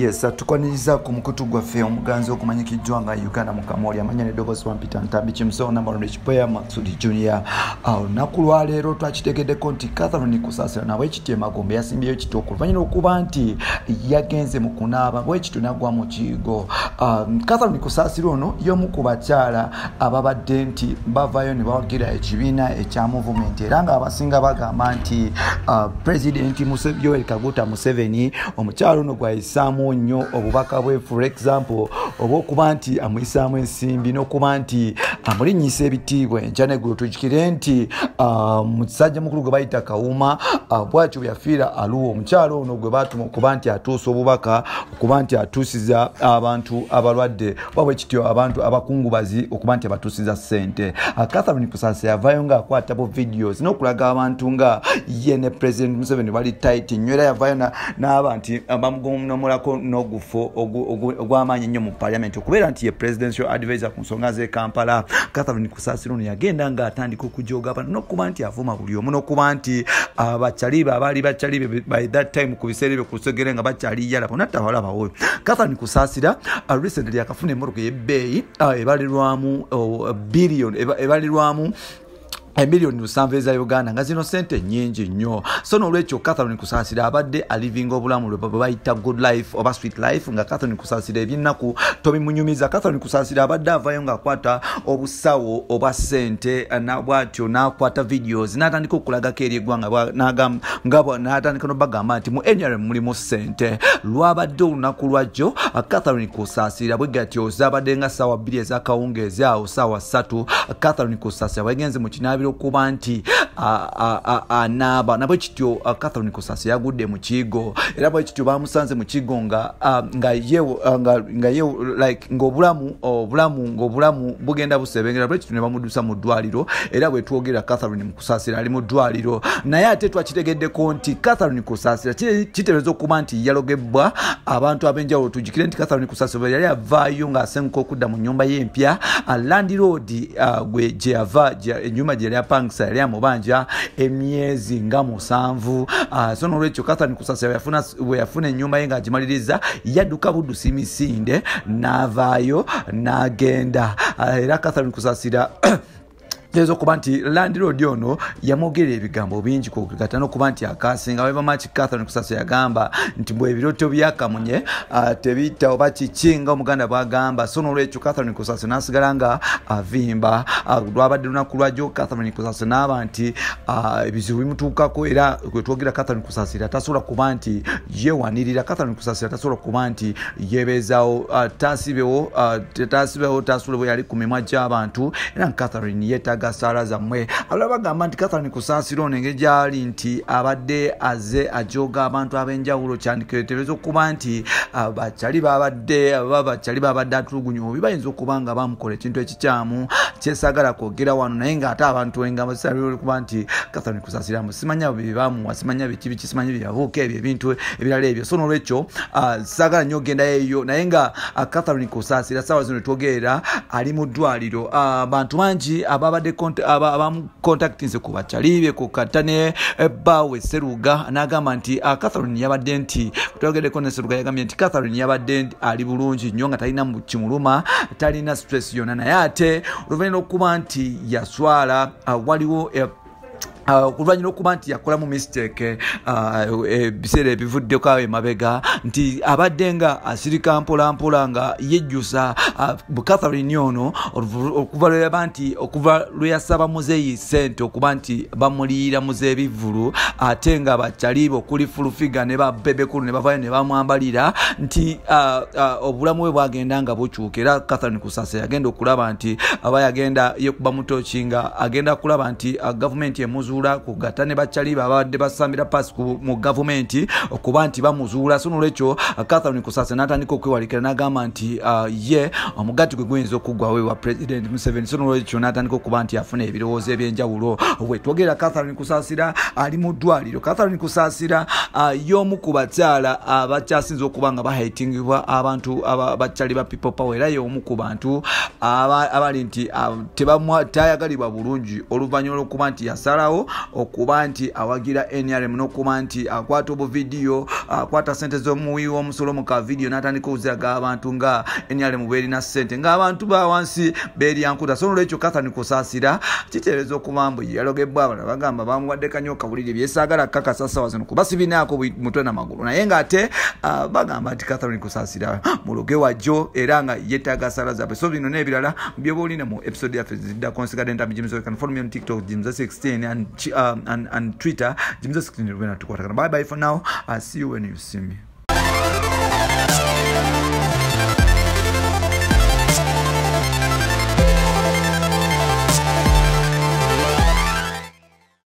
Yes, tukwaniriza ku mukutu gwaffe omuganzi okumanyikijjwa nga Uganda mu Kamoli amanya n'eddoboozi wa Peter Ntambi Kimso number one Rich Boy Maxudi Junior. Olunaku lwa leero twakitegeddeko nti Catherine Kusasira nawe ekitye Magombe yasimbyeyo ekitoko oluvannyuma okuba nti yagenze mu kunaaba bwekityo n'agwa mu kiyigo. Catherine Kusasira ono y'omu ku bakyala ababadde nti bavaayo ne bawagira ekibiina ekya movement era nga abasinga bagamba nti President Yoweri Kaguta Museveni omukyalo ono gwayisaamu nnyo obubaka bwe, for example obw'okuba nti amuyisaamu ensimbi n'okuba nti amulinnyisa ebitiibwa enkya n'eggulu. Tujjukire nti musajja mukulu gwe bayita Kawuma bw'atyo bwe yafiira Aluwa, omukyalo ono gwe baatuma okuba nti atuusa obubaka okuba nti atuusiza abantu abalwadde wabwe kityo abantu abakungubazi okuba nti abatuusiza ssente. Catherine Kusasira yavaayo ng'akwatabo videos n'okulaga abantu nga ye ne President Museveni bali tight nnyo era yavaayo n'aba nti bamugonomulako n'ogufo ogw'amaanyi ennyo mu parliament okubeera nti ye presidential advisor ku nsonga z'e Kampala. Catherine Kusasira ono yagenda ng'atandika okujooga abantu n'okuba nti avuma buli omu n'okuba nti abakyalibe abaali bakyalibe by that time ku biseera ebyo kusegere nga bakyali yala bonna tawalabawo. Catherine Kusasira recently akafuna emmotoka y'ebbeeyi ebalirwamu ebalirwamu emiliyoni 7 eza Uganda nga zino sente nnyingi nnyo. So n'olwekyo Catherine Kusasira abadde alivinga obulamu lwe bayita good life oba sweet life nga Catherine Kusasira ebyennaku tobimunyumiza. Catherine Kusasira abadde avaayo ng'akwata obusawo obwa ssente bw'atyo n'akwata videos n'atandika okulagako eri eggwanga n'atandika n'obagamba nti mu NRM mulimu ssente. Lwabadde olunaku lwajjo Catherine Kusasira bwe gatyo zabadde nga ssaawa 2 ez'akawungeezi awo ssaawa 3 Catherine Kusasira bwegenze mu kinaabiro okuba nti anaaba nabwe kityo Catherine Kusasira yagudde mu kigo era bwe kityo bamusanze mu kigo ng'obulamu bugenda busebengera bwe kityo ne bamudusa mu ddwaliro era bwe twogera Catherine Kusasira ali mu ddwaliro. Naye ate twakitegeddeko nti Catherine Kusasira kitegeeza okuba nti yalogebwa abantu ab'enjawulo. Tujjukire nti Catherine Kusasira yali avaayo ng'asenguka okudda mu nnyumba y'empya Land Road gwe gye yava ennyumba gye yali apangisa yali amubanja emyezi nga 7. So n'olwekyo Catherine Kusasira bwe yafuna ennyumba ye ng'agimaliriza yadduka buddusi misinde n'avaayo n'agenda era Catherine Kusasira tezo kuba nti Land Road ono yamwogera ebigambo bingi kugata n'okuba nti akasinga weba machi Catherine Kusasira yagamba nti bwe ebiroto byakamunye tebiyita oba kikinga omuganda bwagamba. So n'olwekyo Catherine Kusasira n'asigala nga avimba lwabadde lunaku lwajjo Catherine Kusasira n'aba nti ebizibu bimutuukako era kwe twogera Catherine Kusasira tasobola kuba nti yewanirira. Catherine Kusasira tasobola kuba nti yebeezaawo taasibewo taasula bwe yali ku mimwa gy'abantu era Catherine yeetaaga sala zammwe. Abalala bagamba nti Catherine Kusasira ono engeri gy'ali nti abadde aze ajoga abantu ab'enjawulo kyandiketereeza okuba nti bakyali babadde atulugunya obi bayinza okuba nga bamukola ekintu ekikyamu kyesaagala kwogera wano naye ng'ate abantu engamba zisabira okuba nti Catherine Kusasira simanya bye bamuwa simanya biki simanya bye yabuuka ebyo ebintu ebirala ebyo. So n'olwekyo saagala nnyo ogenda eyo naye nga Catherine Kusasira ssaawa zino twogerera ali mu ddwaliro. Abantu bangi ababadde abamukontaktinze ku bakyalibe ku katane ebbawe Seruga n'agamba nti Catherine yabadde nti twogeddeko ne Seruga yagambye nti Catherine yabadde ali bulungi nnyo nga talina kimuluma talina stress yonna naye ate oluvannyuma okuba nti yaswala waliwo kulwanyina okuba nti yakola mu mistake ebiseera ebivuddeko emabega nti abadde nga asirika mpolampola nga yejjusa Catherine ono okuva lwe yasaba muzeeyi ssente okuba nti bamuliira muzeebivulu ate nga bakyalibe okuli fulufiga ne babebekulu ne bavayo ne bamwambalira nti obulamu bwe bwagenda nga bukyuka era Catherine Kusasira yagenda okulaba nti aba yagenda yekuba mutoki nga agenda kulaba nti gavumenti emuzuula kugata ne bakyalibe abadde basambira pasi mu gavumenti okuba nti bamuzuula. So n'olwekyo Catherine Kusasira n'atandika okwewalikira n'agamba nti ye omugati gwe guyinza okuggwawo wa President Museveni. So n'olwekyo n'atandika okuba nti afuna ebirowoozo eby'enjawulo. Bwe twogera Catherine Kusasira ali mu ddwaliro. Catherine Kusasira y'omu ku bakyala abakyasinze okuba nga bahatingibwa abantu abakyali ba People Power era y'omu ku bantu abali nti tayagalibwa bulungi oluvannyuma lw'okuba nti yasalawo okuba nti awagira NRM n'okuba nti akwata obu video akwata sente z'omuwi w'omusolo mu ka video n'atandika okuziraga abantu nga NRM bwerina sente ng'abantu ba wansi beeryankuta. So n'olwekyo Catherine Kusaasira kiteebereza okuba mbu yalogebwa abala bagamba bamuwadde kanyoka buliri byesaagala kakasa sawa zino kuba sibinaako mutwe n'amagulu naye ng'ate bagamba nti Catherine Kusaasira muloge wajjo era nga yeetaaga sala zaabwe. So bino n'ebirala byoba olina mu episode yaffe ziddako nsigadde ntambi James. You can follow me on TikTok Jimza16 and Twitter Jimza16. Bye bye for now. I'll see you when you see me.